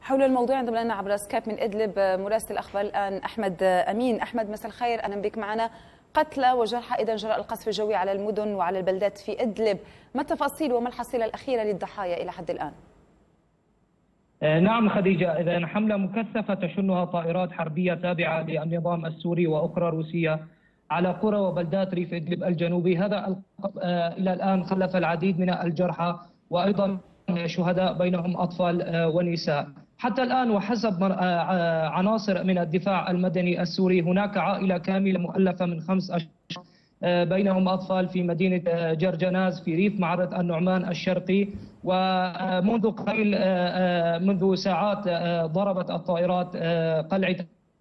حول الموضوع انضم لنا عبر سكايب من ادلب مراسل الاخبار الان احمد امين. احمد مساء الخير، اهلا بك معنا. قتلى وجرحى اذا جراء القصف الجوي على المدن وعلى البلدات في ادلب، ما التفاصيل وما الحصيله الاخيره للضحايا الى حد الان؟ نعم خديجة، إذا حملة مكثفة تشنها طائرات حربية تابعة للنظام السوري وأخرى روسية على قرى وبلدات ريف إدلب الجنوبي. هذا إلى الآن خلف العديد من الجرحى وأيضا شهداء بينهم أطفال ونساء. حتى الآن وحسب عناصر من الدفاع المدني السوري هناك عائلة كاملة مؤلفة من 5 أشخاص بينهم أطفال في مدينة جرجناز في ريف معرة النعمان الشرقي. ومنذ قليل منذ ساعات ضربت الطائرات قلعة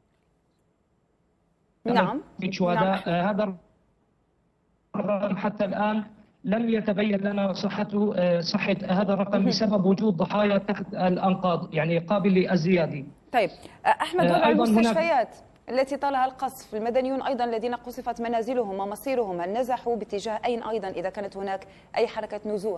نعم شهداء. هذا الرقم حتى الآن لم يتبين لنا صحة هذا الرقم بسبب وجود ضحايا تحت الأنقاض، يعني قابل للزيادة. طيب أحمد، وضع المستشفيات التي طالها القصف، المدنيون أيضا الذين قصفت منازلهم ومصيرهم، هل نزحوا باتجاه أين أيضا إذا كانت هناك أي حركة نزوح؟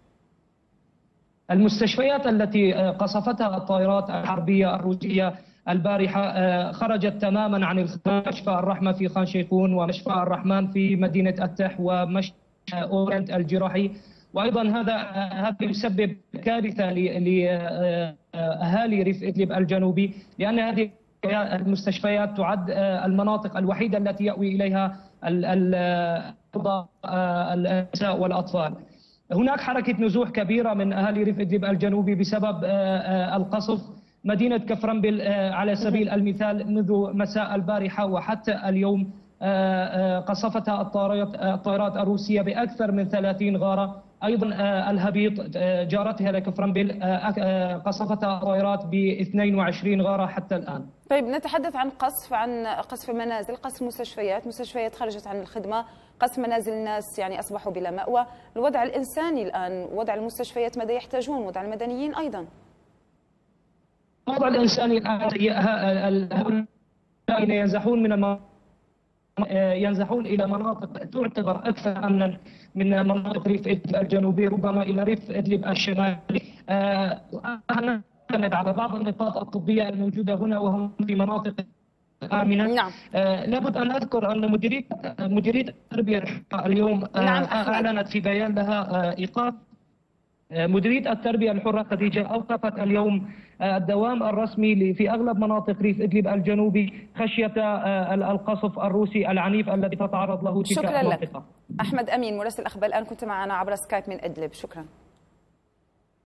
المستشفيات التي قصفتها الطائرات الحربية الروسية البارحة خرجت تماما عن الخدمات. مشفى الرحمة في خان شيخون ومشفى الرحمن في مدينة التح ومشفى أورنت الجراحي. وأيضا هذا يسبب كارثة لأهالي ريف إدلب الجنوبي، لأن هذه المستشفيات تعد المناطق الوحيدة التي يأوي إليها النساء والأطفال. هناك حركة نزوح كبيرة من أهالي ريف إدلب الجنوبي بسبب القصف. مدينة كفرنبل على سبيل المثال منذ مساء البارحة وحتى اليوم قصفتها الطائرات الروسية بأكثر من 30 غارة. أيضا الهبيط جارتها لكفرنبل قصفتها الطائرات ب 22 غارة حتى الآن. طيب نتحدث عن قصف منازل، قصف مستشفيات خرجت عن الخدمة، قصف منازل الناس يعني أصبحوا بلا مأوى. الوضع الإنساني الآن، وضع المستشفيات ماذا يحتاجون، وضع المدنيين أيضا؟ الوضع الإنساني الآن ينزحون إلى مناطق تعتبر أكثر أمنا من مناطق ريف إدلب الجنوبي، ربما إلى ريف إدلب الشمالي. نعتمد على بعض النقاط الطبية الموجودة هنا وهم في مناطق آمنة. نعم. لابد أن أذكر أن مديرية التربية اليوم أعلنت في بيان لها إيقاف مديرية التربية الحرة خديجة أوقفت اليوم الدوام الرسمي في أغلب مناطق ريف إدلب الجنوبي خشية القصف الروسي العنيف الذي تتعرض له تلك المنطقة. شكرا لك أحمد أمين مراسل الأخبار الآن، كنت معنا عبر سكايب من إدلب. شكرا.